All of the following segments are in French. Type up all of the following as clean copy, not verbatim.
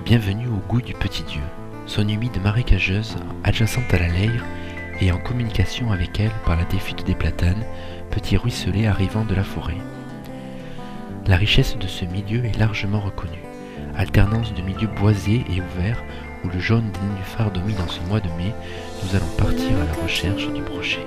Bienvenue au Gouy du Petit Dieu, zone humide marécageuse adjacente à la Leyre et en communication avec elle par la défute des platanes, petit ruisselet arrivant de la forêt. La richesse de ce milieu est largement reconnue, alternance de milieux boisés et ouverts où le jaune des nénuphars domine en ce mois de mai. Nous allons partir à la recherche du brochet.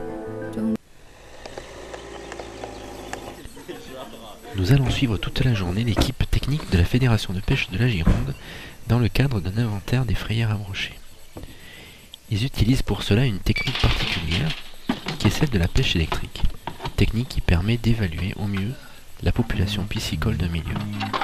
Nous allons suivre toute la journée l'équipe technique de la Fédération de pêche de la Gironde dans le cadre d'un inventaire des frayères à brochet. Ils utilisent pour cela une technique particulière qui est celle de la pêche électrique, technique qui permet d'évaluer au mieux la population piscicole d'un milieu.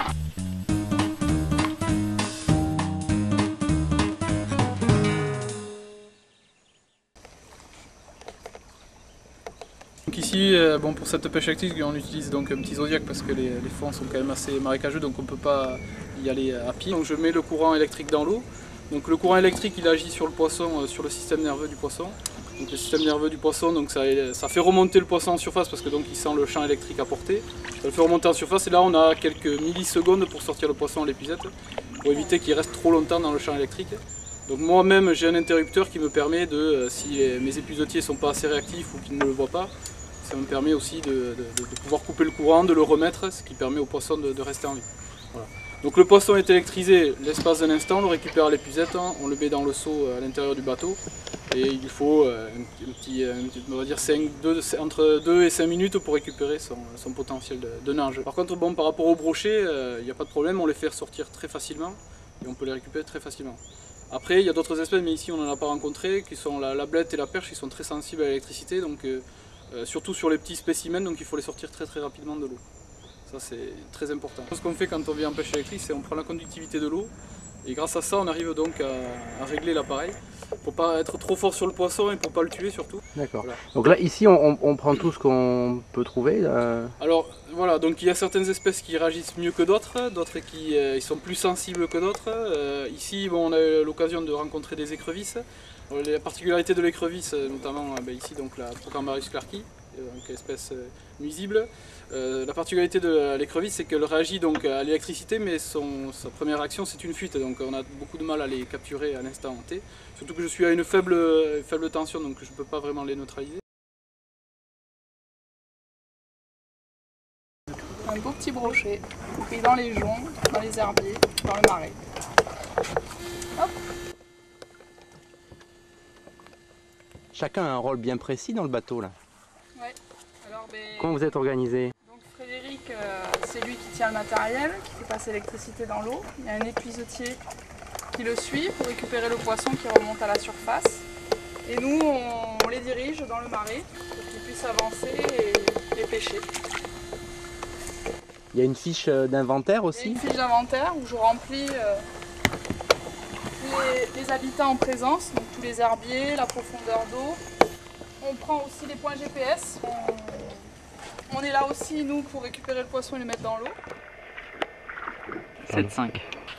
Donc ici, pour cette pêche électrique, on utilise donc un petit zodiac parce que les fonds sont quand même assez marécageux, donc on ne peut pas y aller à pied. Donc je mets le courant électrique dans l'eau. Donc le courant électrique, il agit sur le poisson, sur le système nerveux du poisson. Donc le système nerveux du poisson, donc ça fait remonter le poisson en surface parce que donc il sent le champ électrique apporté. Ça le fait remonter en surface et là on a quelques millisecondes pour sortir le poisson à l'épuisette pour éviter qu'il reste trop longtemps dans le champ électrique. Donc moi-même j'ai un interrupteur qui me permet de, si mes épuisetiers ne sont pas assez réactifs ou qu'ils ne le voient pas, ça me permet aussi de pouvoir couper le courant, de le remettre, ce qui permet au poisson de rester en vie. Voilà. Donc le poisson est électrisé l'espace d'un instant, on le récupère à l'épuisette, on le met dans le seau à l'intérieur du bateau et il lui faut on va dire entre 2 et 5 minutes pour récupérer son potentiel de nage. Par contre par rapport au brochet, il n'y a pas de problème, on les fait ressortir très facilement et on peut les récupérer très facilement. Après il y a d'autres espèces mais ici on n'en a pas rencontré, qui sont la blette et la perche qui sont très sensibles à l'électricité, donc surtout sur les petits spécimens, donc il faut les sortir très rapidement de l'eau. Ça c'est très important. Ce qu'on fait quand on vient en pêche électrique, c'est on prend la conductivité de l'eau et grâce à ça on arrive donc à régler l'appareil pour pas être trop fort sur le poisson et pour pas le tuer surtout. D'accord. Voilà. Donc là ici on prend tout ce qu'on peut trouver. Alors voilà, donc il y a certaines espèces qui réagissent mieux que d'autres, d'autres qui ils sont plus sensibles que d'autres. Ici on a eu l'occasion de rencontrer des écrevisses. Alors, la particularité de l'écrevisse, notamment ici donc la Procambarus clarki, donc espèce nuisible. La particularité de l'écrevisse, c'est qu'elle réagit donc à l'électricité, mais sa première action c'est une fuite, donc on a beaucoup de mal à les capturer à l'instant T. Surtout que je suis à une faible tension, donc je ne peux pas vraiment les neutraliser. Un beau petit brochet, pris dans les joncs, dans les herbiers, dans le marais. Hop. Chacun a un rôle bien précis dans le bateau là. Ouais. Alors, comment vous êtes organisé? Donc Frédéric, c'est lui qui tient le matériel, qui fait passer l'électricité dans l'eau. Il y a un épuisetier qui le suit pour récupérer le poisson qui remonte à la surface. Et nous, on les dirige dans le marais pour qu'ils puissent avancer et pêcher. Il y a une fiche d'inventaire aussi? Il y a une fiche d'inventaire où je remplis les habitats en présence, donc tous les herbiers, la profondeur d'eau. On prend aussi les points GPS. On est là aussi, nous, pour récupérer le poisson et le mettre dans l'eau. 7,5.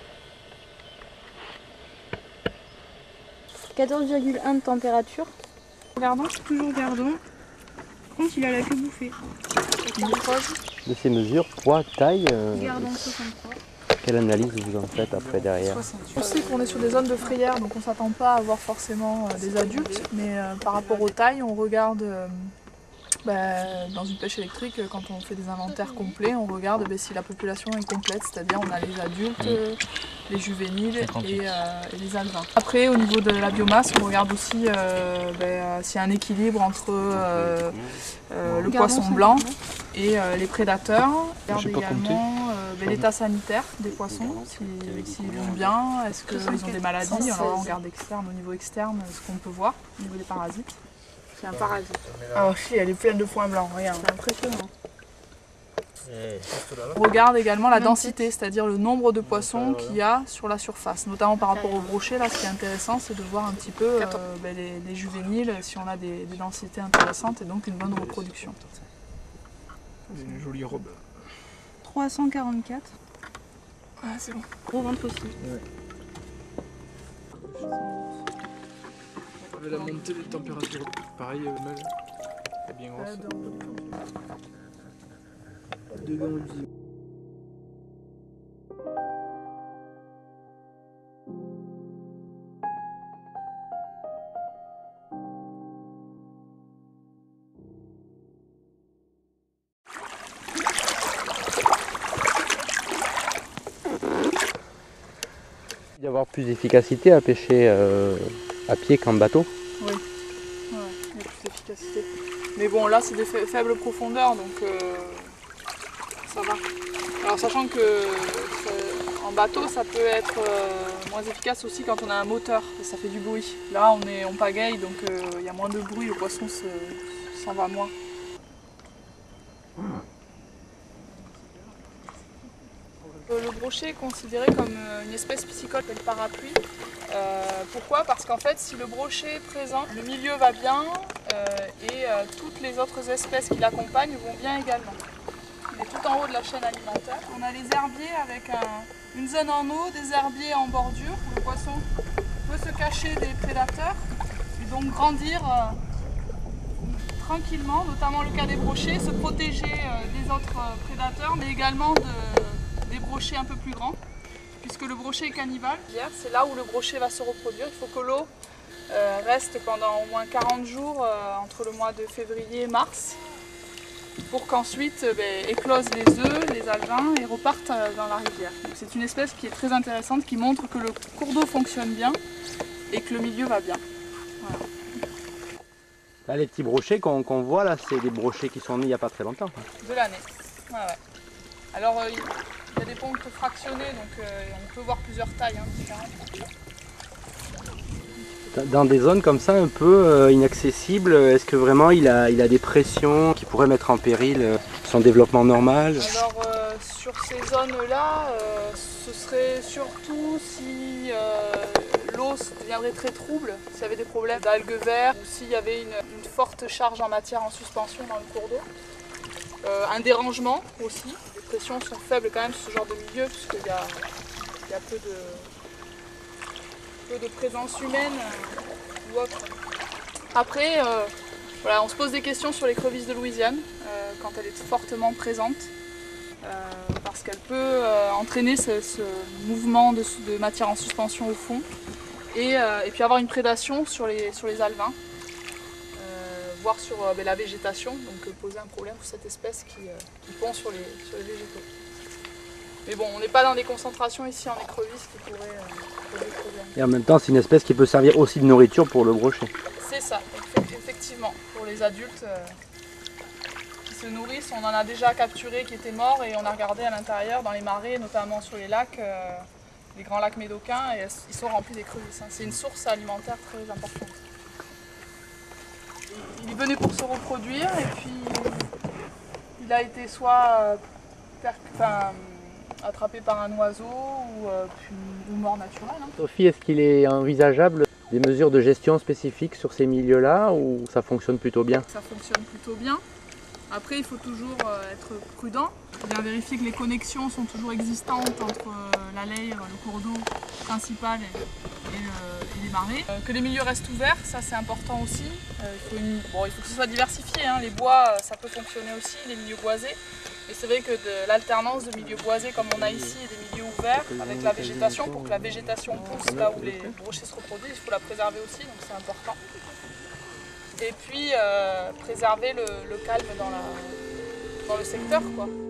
14,1 de température. Gardon, toujours gardon. Par contre, il a la queue bouffée. De ces mesures, poids, taille, Gardon 63. quelle analyse vous en faites après derrière? On sait qu'on est sur des zones de frayère, donc on ne s'attend pas à avoir forcément des adultes, mais par rapport aux tailles, on regarde dans une pêche électrique, quand on fait des inventaires complets, on regarde si la population est complète, c'est-à-dire on a les adultes, les juvéniles et les alevins. Après, au niveau de la biomasse, on regarde aussi s'il y a un équilibre entre le poisson blanc et les prédateurs. On regarde également l'état sanitaire des poissons, s'ils vont bien, est-ce qu'ils ont des maladies. Alors on regarde externe, au niveau externe, ce qu'on peut voir au niveau des parasites. C'est un parasite. Ah si, elle est pleine de points blancs, regarde. C'est impressionnant. On regarde également la densité, c'est-à-dire le nombre de poissons qu'il y a sur la surface, notamment par rapport au brochet. Là, ce qui est intéressant, c'est de voir un petit peu les juvéniles, si on a des densités intéressantes et donc une bonne reproduction. C'est une jolie robe. 344. Ah, c'est bon. Gros ventre aussi. Ouais. La montée des températures, pareil, Mel, est bien grosse. 2 gants Il y avoir plus d'efficacité à pêcher à pied qu'en bateau. Oui, ouais, il y a plus d'efficacité. Mais bon, là c'est des faibles profondeurs, donc ça va. Alors sachant que en bateau, ça peut être moins efficace aussi quand on a un moteur, ça fait du bruit. Là, on pagaille, donc il y a moins de bruit, le poisson s'en va moins. Le brochet est considéré comme une espèce piscicole, le parapluie. Pourquoi? Parce qu'en fait, si le brochet est présent, le milieu va bien et toutes les autres espèces qui l'accompagnent vont bien également. Il est tout en haut de la chaîne alimentaire. On a les herbiers avec une zone en eau, des herbiers en bordure où le poisson peut se cacher des prédateurs et donc grandir tranquillement, notamment le cas des brochets, se protéger des autres prédateurs, mais également des brochets un peu plus grands, puisque le brochet est cannibale. C'est là où le brochet va se reproduire. Il faut que l'eau reste pendant au moins 40 jours entre le mois de février et mars, pour qu'ensuite éclosent les œufs, les alevins et repartent dans la rivière. C'est une espèce qui est très intéressante, qui montre que le cours d'eau fonctionne bien et que le milieu va bien. Voilà. Là, les petits brochets qu'on voit là, c'est des brochets qui sont nés il n'y a pas très longtemps. De l'année. Ouais, ouais. Alors il y a des pontes fractionnées, donc on peut voir plusieurs tailles différentes. Dans des zones comme ça un peu inaccessibles, est-ce que vraiment il a des pressions qui pourraient mettre en péril son développement normal? Alors sur ces zones-là, ce serait surtout si l'eau deviendrait très trouble, s'il y avait des problèmes d'algues vertes ou s'il y avait une forte charge en matière en suspension dans le cours d'eau. Un dérangement aussi, les pressions sont faibles quand même sur ce genre de milieu puisqu'il y a peu de présence humaine ou autre. Après, voilà, on se pose des questions sur l'écrevisse de Louisiane quand elle est fortement présente parce qu'elle peut entraîner ce mouvement de matière en suspension au fond et puis avoir une prédation sur les alevins, voire sur la végétation, donc poser un problème pour cette espèce qui pond sur les végétaux. Mais bon, on n'est pas dans des concentrations ici en écrevisse qui pourraient poser problème. Et en même temps, c'est une espèce qui peut servir aussi de nourriture pour le brochet. C'est ça, effectivement. Pour les adultes qui se nourrissent, on en a déjà capturé qui étaient morts et on a regardé à l'intérieur, dans les marais, notamment sur les lacs, les grands lacs médocains, et ils sont remplis d'écrevisses. C'est une source alimentaire très importante. Il est venu pour se reproduire et puis il a été soit attrapé par un oiseau ou mort naturelle. Sophie, est-ce qu'il est envisageable des mesures de gestion spécifiques sur ces milieux-là ou ça fonctionne plutôt bien? Ça fonctionne plutôt bien. Après, il faut toujours être prudent, bien vérifier que les connexions sont toujours existantes entre la Leyre, le cours d'eau principal et les marais. Que les milieux restent ouverts, ça c'est important aussi. Il faut que ce soit diversifié, hein. Les bois, ça peut fonctionner aussi, les milieux boisés. Et c'est vrai que de l'alternance de milieux boisés comme on a ici et des milieux ouverts avec la végétation, pour que la végétation pousse là où les brochets se reproduisent, il faut la préserver aussi, donc c'est important. Et puis préserver le calme dans le secteur, quoi.